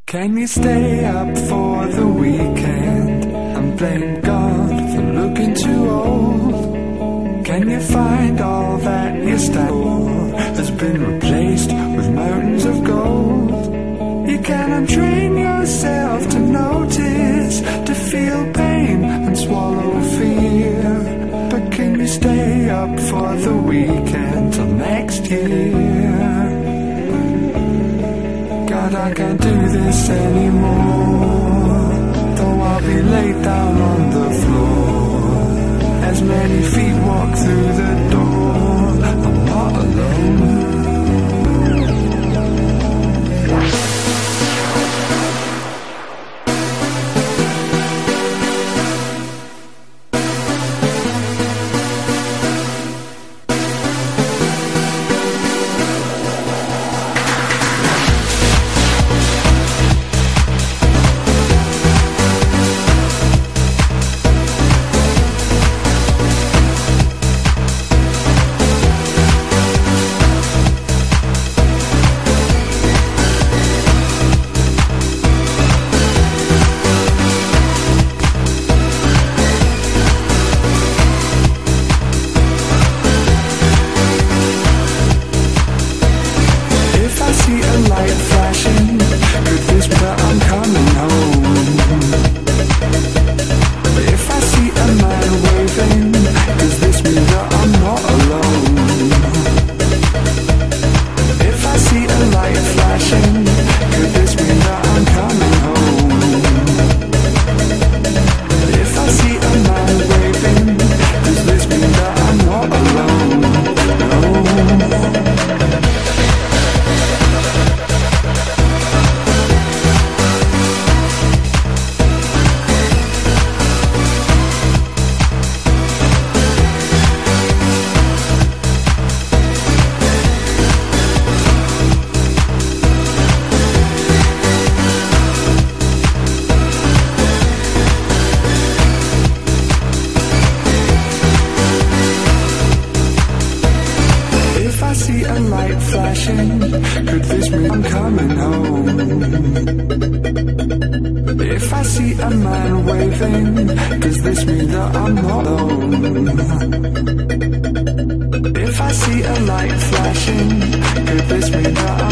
Can you stay up for the weekend and blame God for looking too old? Can you find all that your style has been replaced with mountains of gold? You can untrain yourself to notice, to feel pain and swallow fear. But can you stay up for the weekend till next year? God, I can't do this anymore. Though I'll be laid down on the floor, as many feet walk through the door, I'm not alone. Could this mean I'm coming home? If I see a man waving, does this mean that I'm not alone? If I see a light flashing, could this mean that